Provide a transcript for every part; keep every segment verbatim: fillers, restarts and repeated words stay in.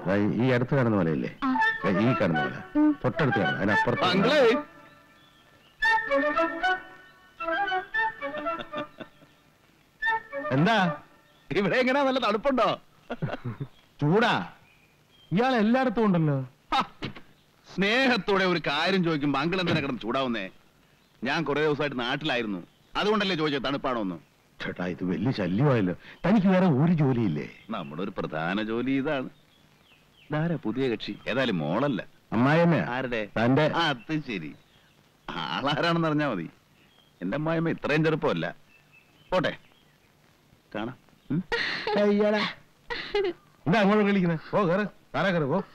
ഈ അടുത്ത് കാണുന്ന പോലെയല്ലേ? ഈ കാണുന്ന പോലെ തൊട്ടടുത്ത് കാണുന്ന അതിനപ്പുറത്ത്. എന്താ ഇവിടെ എങ്ങനെയാ? നല്ല തണുപ്പുണ്ടോ? ചൂടാ? ഇയാൾ എല്ലായിടത്തും ഉണ്ടല്ലോ. സ്നേഹത്തോടെ ഒരു കാര്യം ചോദിക്കുമ്പോ അങ്കിൾ എന്തിനാ കിടന്ന് ചൂടാവുന്നേ? ഞാൻ കുറെ ദിവസമായിട്ട് നാട്ടിലായിരുന്നു, അതുകൊണ്ടല്ലേ ചോദിച്ചത് തണുപ്പാണോ ഒന്ന്. ചേട്ടാ ഇത് വലിയ ശല്യമായല്ലോ. തനിക്ക് വേറെ ഒരു ജോലിയില്ലേ? നമ്മുടെ ഒരു പ്രധാന ജോലി ഇതാണ്. ഇതാരാ പുതിയ കക്ഷി? ഏതായാലും മോളല്ല, അമ്മായിയമ്മ. ആരുടെ? തന്റെ. അത് ശരി, ആളാരാണെന്ന് അറിഞ്ഞാ മതി. എന്റെ അമ്മായിയമ്മ ഇത്രയും ചെറുപ്പമല്ല. പോട്ടെ, കാണാം. എന്താ അങ്ങോട്ട് കളിക്കുന്നത്? ഓ കയറ്, താരാ കയറ്. ഓ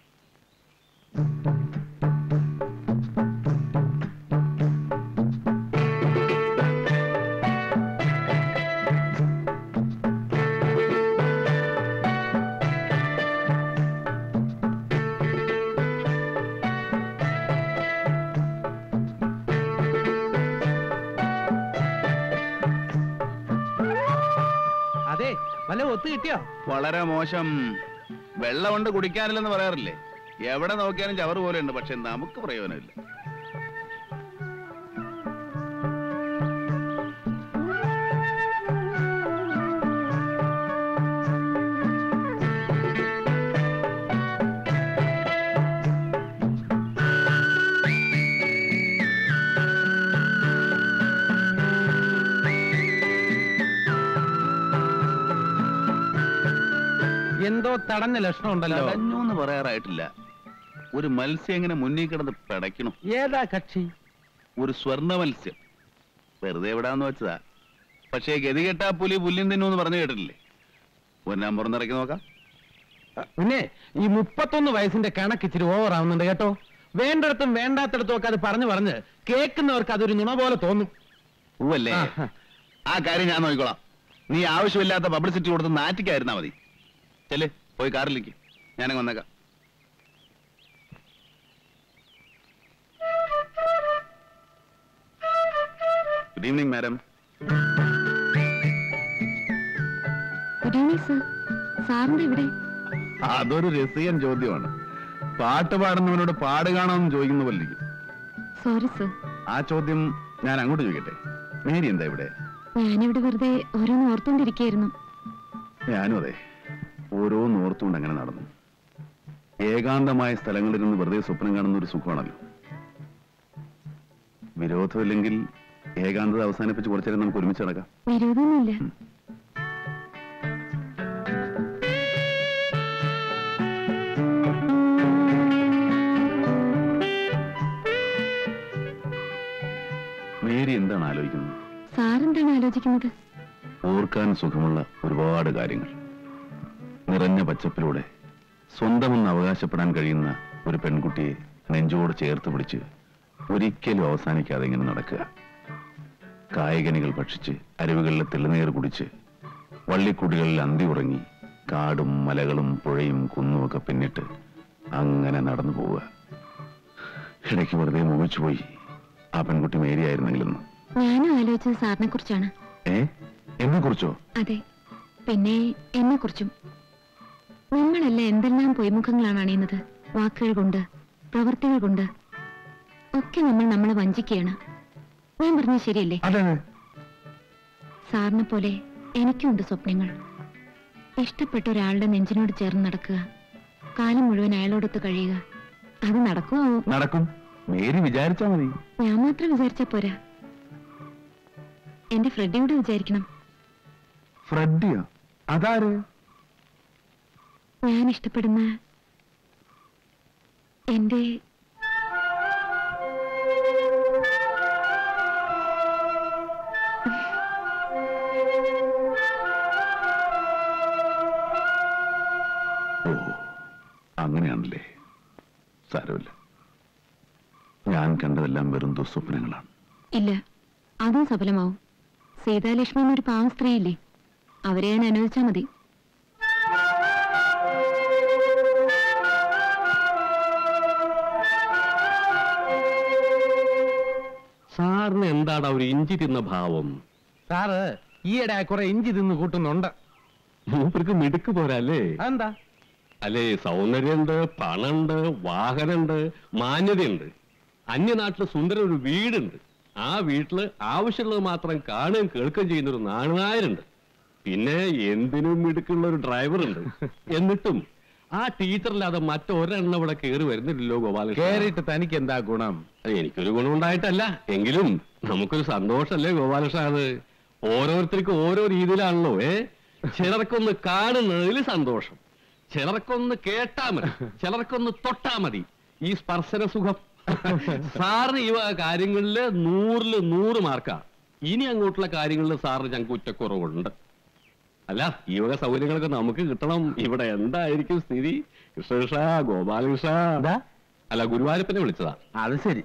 വല്ല ഒത്തു കിട്ടിയോ? വളരെ മോശം. വെള്ളം കൊണ്ട് കുടിക്കാനില്ലെന്ന് പറയാറില്ലേ? എവിടെ നോക്കിയാലും ചവറ് പോലെ ഉണ്ട്, പക്ഷെ നമുക്ക് പ്രയോജനമില്ല. എന്തോ തടഞ്ഞ ലക്ഷണം ഉണ്ടല്ലോ. തടഞ്ഞൂന്ന് പറയാറായിട്ടില്ല. ഒരു മത്സ്യം എങ്ങനെ മുന്നിൽ കിടന്ന് പിടയ്ക്കണം. ഏതാ കക്ഷി? ഒരു സ്വർണ്ണ മത്സ്യം. വെറുതെ എവിടാന്ന് വെച്ചതാ. പക്ഷേ ഗതികെട്ടാ പുലി പുല്ലിൻ തിന്നൂന്ന് പറഞ്ഞു കേട്ടിട്ടില്ലേ? ഒന്നാം പുറന്നിറക്കി നോക്കാം. പിന്നെ ഈ മുപ്പത്തൊന്ന് വയസ്സിന്റെ കണക്ക് ഇച്ചിരി ഓവർ ആവുന്നുണ്ട് കേട്ടോ. വേണ്ടിടത്തും വേണ്ടാത്തിടത്തും ഒക്കെ അത് പറഞ്ഞു പറഞ്ഞ് കേൾക്കുന്നവർക്ക് അതൊരു നുണ പോലെ തോന്നും. ഊവല്ലേ? ആ കാര്യം ഞാൻ നോക്കിക്കോളാം. നീ ആവശ്യമില്ലാത്ത പബ്ലിസിറ്റി കൊടുത്ത് നാറ്റിക്കായിരുന്നാ മതി. ചെല്, പോയി കാറിലേക്ക്. ഞാനങ്ങ് വന്നേക്കാം. Good evening madam. Good evening sir. സാറിന്റെ ഇവിടെ? അതൊരു രസികൻ ചോദ്യമാണ്. പാട്ട് പാടുന്നവനോട് പാട് കാണാമെന്ന് ചോദിക്കുന്ന പോലെ ഇരിക്കും. Sorry sir. ആ ചോദ്യം ഞാൻ അങ്ങോട്ട് ചോദിക്കട്ടെ. മേരി എന്താ ഇവിടെ? ഞാനിവിടെ വെറുതെ ഓരോന്ന് ഓർത്തോണ്ടിരിക്കുകയായിരുന്നു. ഞാനും അതെ, ഓരോന്ന് ഓർത്തുകൊണ്ട് അങ്ങനെ നടന്നു. ഏകാന്തമായ സ്ഥലങ്ങളിൽ നിന്ന് വെറുതെ സ്വപ്നം കാണുന്ന ഒരു സുഖമാണല്ലോ. വിരോധമില്ലെങ്കിൽ ഏകാന്തത അവസാനിപ്പിച്ച് കുറച്ചേരം നമുക്ക് ഒരുമിച്ച് നടക്കാം. വിരോധമൊന്നുമില്ല. മേരി എന്താണ് ആലോചിക്കുന്നത്? സാറെന്താണ് ആലോചിക്കുന്നത്? ഓർക്കാൻ സുഖമുള്ള ഒരുപാട് കാര്യങ്ങൾ. നിറഞ്ഞ പച്ചപ്പിലൂടെ സ്വന്തമെന്ന് അവകാശപ്പെടാൻ കഴിയുന്ന ഒരു പെൺകുട്ടിയെ നെഞ്ചോട് ചേർത്ത് പിടിച്ച് ഒരിക്കലും അവസാനിക്കാതെ ഇങ്ങനെ നടക്കുക. കായകനികൾ ഭക്ഷിച്ച് അരുവികളിലെ തെളിനീർ കുടിച്ച് വള്ളിക്കുടികളിൽ അന്തി ഉറങ്ങി കാടും മലകളും പുഴയും കുന്നുമൊക്കെ പിന്നിട്ട് അങ്ങനെ നടന്നു പോവുക. ഇടയ്ക്ക് വെറുതെ മോഹിച്ചുപോയി ആ പെൺകുട്ടി മേരി ആയിരുന്നെങ്കിലെന്ന്. ഞാനും ആലോചിച്ചത് സാറിനെ കുറിച്ചാണ്. ഏ, എന്നെ കുറിച്ചോ? അതെ, പിന്നെ എന്നെ കുറിച്ചും. നമ്മളല്ല എന്തെല്ലാം പൊയ്മുഖങ്ങളാണ് അണിയുന്നത്. വാക്കുകൾ കൊണ്ട്, പ്രവൃത്തികൾ കൊണ്ട് ഒക്കെ നമ്മൾ നമ്മളെ വഞ്ചിക്കുകയാണ്. ഞാൻ പറഞ്ഞത് ശരിയല്ലേ? സാറിനെ പോലെ എനിക്കുണ്ട് സ്വപ്നങ്ങൾ. ഇഷ്ടപ്പെട്ട ഒരാളുടെ നെഞ്ചിനോട് ചേർന്ന് നടക്കുക, കാലം മുഴുവൻ അയാളോടൊത്ത് കഴിയുക. അത് നടക്കുമോ? നടക്കും. മേരി വിചാരിച്ചാ മതി. ഞാൻ മാത്രം വിചാരിച്ചാ പോരാ, എന്റെ ഫ്രെഡിയോട് വിചാരിക്കണം. ഫ്രെഡിയോ? അതാര്? ഞാൻ ഇഷ്ടപ്പെടുന്ന എന്റെ അങ്ങനെയാണല്ലേ? സാരമില്ല, ഞാൻ കണ്ടതെല്ലാം വെറും ദുസ്വപ്നങ്ങളാണ്. ഇല്ല, അതും സഫലമാവും. സീതാലക്ഷ്മി എന്നൊരു പാവം സ്ത്രീയില്ലേ, അവരെ ഞാൻ അനുവദിച്ചാൽ മതി. സാറിന് എന്താണ് ഒരു ഇഞ്ചി തിന്ന ഭാവം? സാറ് ഈയിടെ കുറെ ഇഞ്ചി തിന്ന് കൂട്ടുന്നുണ്ട്. മൂപ്പർക്ക് മിടുക്ക് പോരല്ലേ? അതെന്താ? അല്ലേ, സൗന്ദര്യമുണ്ട്, പണമുണ്ട്, വാഹനമുണ്ട്, മാന്യതയുണ്ട്. അന്യനാട്ടില് സുന്ദര ഒരു വീടുണ്ട്. ആ വീട്ടില് ആവശ്യമുള്ളത് മാത്രം കാണുകയും കേൾക്കുകയും ചെയ്യുന്ന ഒരു നാണുനായരുണ്ട്. പിന്നെ എന്തിനും മിടുക്കുള്ള ഒരു ഡ്രൈവറുണ്ട്. എന്നിട്ടും ആ ടീച്ചറില്ലാതെ മറ്റൊരെണ്ണം ഇവിടെ കയറി വരുന്നില്ലല്ലോ ഗോപാലകൃഷ്ണൻ. കേറിയിട്ട് തനിക്ക് എന്താ ഗുണം? എനിക്കൊരു ഗുണമുണ്ടായിട്ടല്ല, എങ്കിലും നമുക്കൊരു സന്തോഷല്ലേ ഗോപാലകൃഷ്ണ. അത് ഓരോരുത്തർക്കും ഓരോ രീതിയിലാണല്ലോ. ഏ ചിലർക്കൊന്ന് കാണുന്നതിൽ സന്തോഷം, ചിലർക്കൊന്ന് കേട്ടാ മതി, ചിലർക്കൊന്ന് തൊട്ടാ മതി. ഈ സ്പർശന സുഖം. സാറിന് ഈ കാര്യങ്ങളില് നൂറില് നൂറ് മാർക്കാ. ഇനി അങ്ങോട്ടുള്ള കാര്യങ്ങളിൽ സാറിന് ഞങ്ങൾക്ക് ഉച്ചക്കുറവുണ്ട്. അല്ല, ഈ വക സൗകര്യങ്ങളൊക്കെ നമുക്ക് കിട്ടണം. ഇവിടെ എന്തായിരിക്കും സ്ഥിതി? കൃഷ്ണകൃഷ്ണ, ഗോപാലകൃഷ്ണ. അല്ല, ഗുരുവായൂരപ്പനെ വിളിച്ചതാ. അത് ശരി.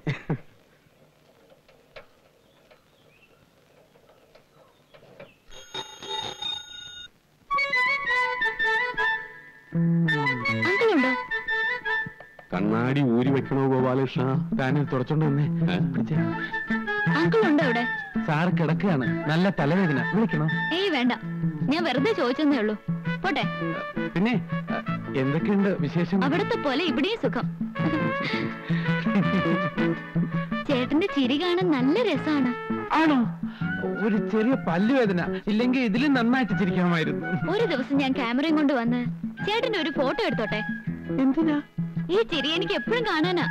കണ്ണാടി ഊരി വെക്കണോ ഗോപാലകൃഷ്ണ? താനിൽ തുറച്ചോണ്ട് വന്നേ. അങ്കിളുണ്ടോ ഇവിടെ? സാറ് കിടക്കുകയാണ്, നല്ല തലവേദന. വിളിക്കണോ? ഏയ് വേണ്ട, ഞാൻ വെറുതെ ചോദിച്ചെന്നേ ഉള്ളൂ. പോട്ടെ. പിന്നെ എന്തൊക്കെയുണ്ട് വിശേഷം? അവിടത്തെ പോലെ ഇവിടെയും സുഖം. ചേട്ടന്റെ ചിരി കാണാൻ നല്ല രസമാണ്. ആണോ? ഒരു ചെറിയ പല്ലുവേദന. ഇല്ലെങ്കിൽ ഇതിലും നന്നായിട്ട് ചിരിക്കാമായിരുന്നു. ഒരു ദിവസം ഞാൻ ക്യാമറയും കൊണ്ട് വന്ന് ചേട്ടന്റെ ഒരു ഫോട്ടോ എടുത്തോട്ടെ? എന്തിനാ? ഈ ചിരി എനിക്ക് എപ്പോഴും കാണാനാ.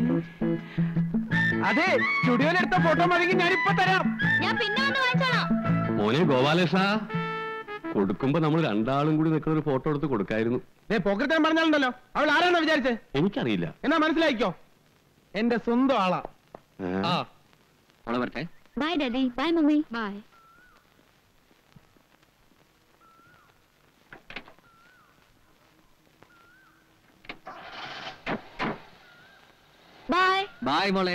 അതെ, സ്റ്റുഡിയോയിൽ എടുത്ത ഫോട്ടോ മതി, ഞാനിപ്പോ തരാം. ഞാൻ പിന്നെ വന്ന് വാങ്ങിച്ചോളാം. മോനെ ഗോപാലകൃഷ്ണ, കൊടുക്കുമ്പോ നമ്മൾ രണ്ടാളും കൂടി നിൽക്കുന്ന ഒരു ഫോട്ടോ എടുത്ത് കൊടുക്കായിരുന്നു. പോക്കറ്റാൻ പറഞ്ഞാലുണ്ടല്ലോ, അവൾ ആരാണോ വിചാരിച്ചേ? എനിക്കറിയില്ല. എന്നാ മനസ്സിലായിക്കോ, എന്റെ സ്വന്തം ആളാ. ആ, വരട്ടെ. Bye daddy. Bye mummy. Bye. Bye. Bye മോളെ.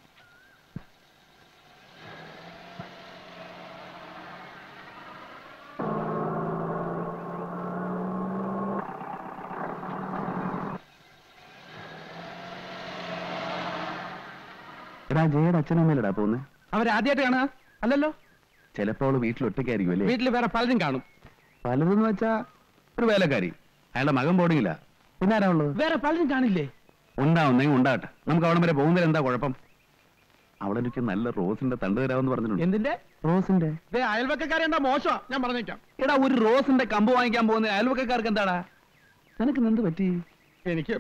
എടാ, ജയുടെ അച്ഛനമ്മയിലടാ പോന്നെ? അവരാദ്യമായിട്ട് കാണുക അല്ലല്ലോ. ചിലപ്പോ അവള് വീട്ടിലൊറ്റയ്ക്കായിരിക്കും അല്ലേ? വീട്ടിൽ വേറെ പലരും കാണും. പലതെന്ന് വെച്ചാ ഒരു വേലക്കാരി, അയാളുടെ മകൻ ബോർഡിങ്ങില്ല. പിന്നെ ആരാ ഉള്ളത്? വേറെ പലരും കാണില്ലേ? ഉണ്ടാവുന്നെങ്കിൽ ഉണ്ടാകട്ടെ. നമുക്ക് അവിടെ വരെ പോകുന്നതിൽ എന്താ കുഴപ്പം? അവളെനിക്ക് നല്ല റോസിന്റെ തണ്ട് തരാമെന്ന് പറഞ്ഞിട്ടുണ്ട്. എന്തിന്റെ? റോസിന്റെ. അയൽവക്കാരെ എന്താ മോശമാ? ഞാൻ പറഞ്ഞേക്കാം. എടാ, ഒരു റോസിന്റെ കമ്പ് വാങ്ങിക്കാൻ പോകുന്ന അയൽവക്കാർക്ക് എന്താടാ? നിനക്ക് എന്ത് പറ്റി? എനിക്ക്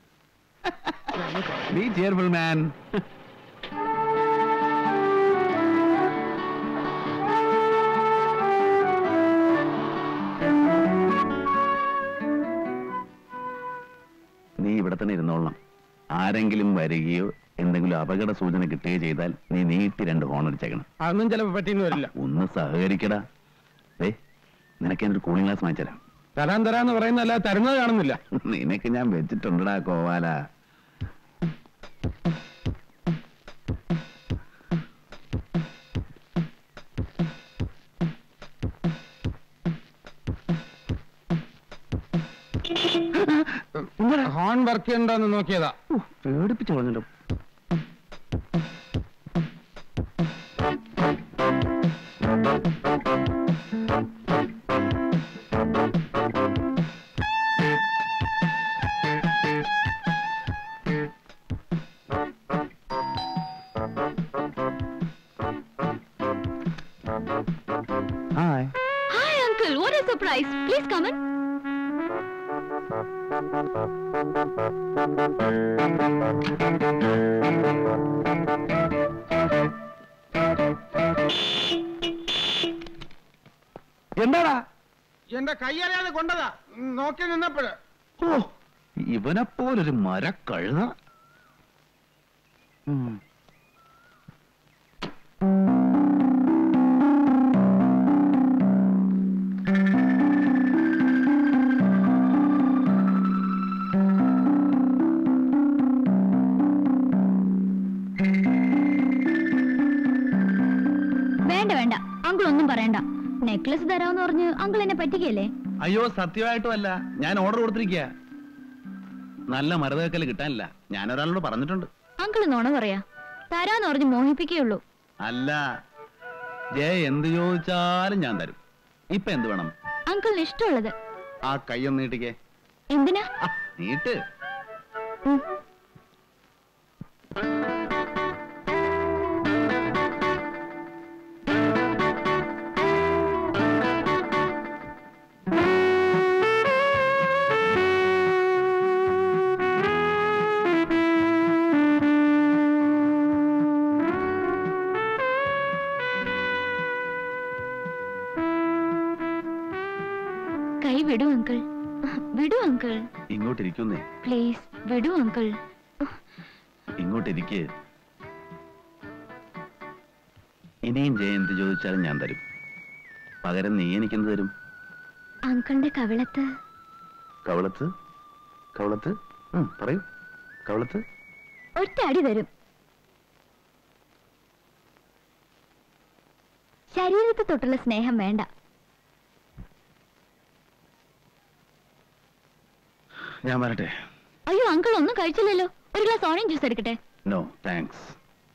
ബി ചെയർഫുൾ മാൻ. നീ ഇവിടെ തന്നെ ഇരുന്നോളണം. ആരെങ്കിലും വരികയോ എന്തെങ്കിലും അപകട സൂചന കിട്ടുകയോ ചെയ്താൽ നീ നീട്ടി രണ്ട് ഹോൺ അടിച്ചേക്കണം. അതൊന്നും ചിലപ്പോ പറ്റിയെന്ന് വരില്ല. ഒന്ന് സഹകരിക്കടാ. ഏ നിനക്ക് എന്നൊരു കൂളിംഗ് ഗ്ലാസ് വാങ്ങിച്ചരാം. തരാൻ തരാന്ന് പറയുന്നല്ല, തരുന്നത് കാണുന്നില്ല. നിനക്ക് ഞാൻ വെച്ചിട്ടുണ്ടടാ കോവാല. ഹോൺ വർക്ക് ചെയ്യണ്ടോന്ന് നോക്കിയതാ. പേടിപ്പിച്ചു കളഞ്ഞല്ലോ. Hi. Hi uncle, what a surprise. Please come in. എന്താടാ? എന്റെ കൈയറിയാതെ കൊണ്ടതാ, നോക്കി നിന്നപ്പോഴ്. ഓ, ഇവനെപ്പോലൊരു മരക്കഴുത. വേണ്ട വേണ്ട, അങ്കിൾ ഒന്നും പറയണ്ട. നെക്ലസ് തരാമെന്ന് പറഞ്ഞ് അങ്കിൾ എന്നെ പറ്റിക്കല്ലേ? അയ്യോ, സത്യമായിട്ടും അല്ല, ഞാൻ ഓർഡർ കൊടുത്തിരിക്കുക. നല്ല മരതകക്കല് കിട്ടാനില്ല. ഞാൻ ഒരാളോട് പറഞ്ഞിട്ടുണ്ട്. അങ്കിൾ നോണ പറയാ. തരാന്ന് പറഞ്ഞ് മോഹിപ്പിക്കുകയുള്ളൂ. അല്ല, ജയ എന്ത് ചോദിച്ചാലും ഞാൻ തരും. ഇപ്പൊ എന്ത് വേണം? അങ്കിളിന് ഇഷ്ടമുള്ളത്. ആ കൈയൊന്ന് നീട്ടിക്കേ. എന്തിനാ? നീട്ട്. ഉം. കൈ വിടൂ അങ്കിൾ, വിടൂ അങ്കിൾ. ഇങ്ങോട്ടിരിക്കുന്നേ. പ്ലീസ് വിടൂ അങ്കിൾ. ഇങ്ങോട്ടിരിക്ക്. ഇനിയും ജയന്തി ചോദിച്ചാലും ഞാൻ തരും. പകരം നീ എനിക്കെന്ത് തരും? അങ്കിളിന്റെ കവിളത്ത്. കവളത്ത്? കവളത്ത്? ഉം, പറയൂ. കവളത്ത്? ഒറ്റ അടി തരും. ശരീരത്തെ തൊട്ടുള്ള സ്നേഹം വേണ്ട. ഞാൻ വരട്ടെ. അയ്യോ അങ്കിൾ ഒന്നും കഴിച്ചില്ലല്ലോ. ഒരു ഗ്ലാസ് ഓറഞ്ച് ജ്യൂസ് എടുക്കട്ടെ? No thanks.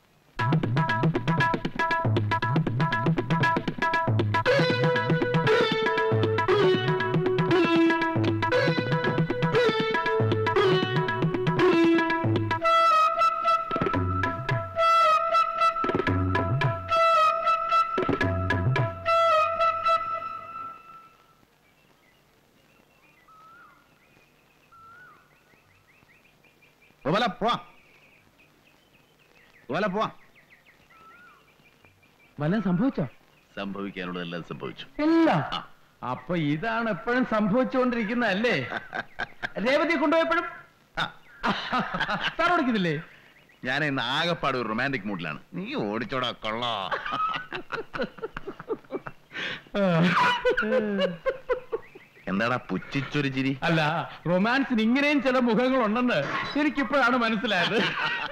ഗോപാല പോവാ. ഗോപാല പോവാ. വല്ലതും സംഭവിച്ചോ? സംഭവിക്കാനുള്ളതെല്ലാം സംഭവിച്ചു. ഇല്ല. അപ്പൊ ഇതാണ് എപ്പോഴും സംഭവിച്ചുകൊണ്ടിരിക്കുന്നതല്ലേ? രേവതി കൊണ്ടുപോയപ്പോഴും സാർ ഓടിക്കുന്നില്ലേ? ഞാൻ ഇന്ന് ആകെപ്പാട് ഒരു റൊമാൻറ്റിക് മൂഡിലാണ്. നീ ഓടിച്ചോടാ കൊള്ളാ. എന്താടാ പുച്ഛിച്ചൊരു ചിരി? അല്ല, റൊമാൻസിന് ഇങ്ങനെയും ചില മുഖങ്ങളുണ്ടെന്ന് എനിക്കിപ്പോഴാണ് മനസ്സിലായത്.